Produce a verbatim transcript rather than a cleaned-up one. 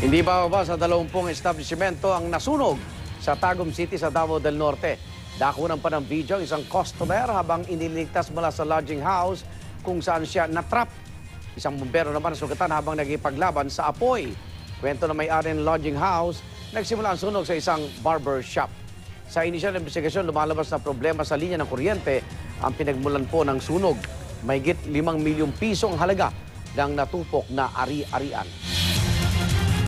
Hindi bababa sa dalawampung establishmento ang nasunog sa Tagum City sa Davao del Norte. Dakunan pa ng video ang isang customer habang iniligtas mula sa lodging house kung saan siya natrap. Isang bumbero naman nasugatan habang nagipaglaban sa apoy. Kwento na may-ari ng lodging house, nagsimula ang sunog sa isang barber shop. Sa inisyal na investigasyon, lumalabas na problema sa linya ng kuryente ang pinagmulan po ng sunog. Mahigit limang milyong piso ang halaga ng natupok na ari-arian.